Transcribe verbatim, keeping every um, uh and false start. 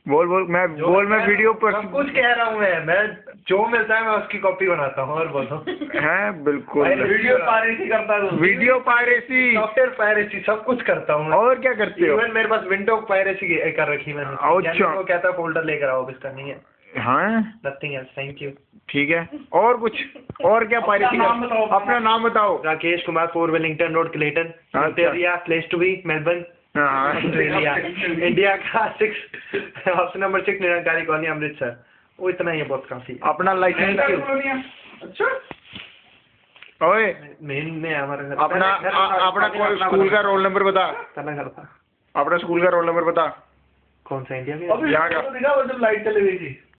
बोल बोल मैं बोल मैं वीडियो पर सब कुछ कह रहा हूँ मैं मैं जो मिलता है मैं उसकी कॉपी बनाता हूँ। और बोलो। हैं बिल्कुल वीडियो पायरेसी करता हूँ, वीडियो पायरेसी, सॉफ्टवेयर पायरेसी, सब कुछ करता हूँ। और क्या करते हो? इवन मेरे पास विंडो पायरेसी कर रखी है मैंने। अच्छा वो कहता है फोल्डर लेकर आओ, इसका नहीं है। हाँ नथिंग एल्स, थैंक यू। ठीक है, और कुछ और क्या पायरेसी? अपना नाम बताओ। Rakesh Kumar, four Wellington road, Clayton, Australia, place to be, Melbourne, Australia, India का six, option number six, Nirankari colony, Amritsar. वो इतना ही है, बहुत काफी। अपना लाइसेंस अच्छा ओए मेन में हमारा घर। अपना अपना स्कूल का रोल नंबर बता। घर था। अपना स्कूल का रोल नंबर बता। कौन सा? इंडिया में। यहाँ का लाइट चली गई थी।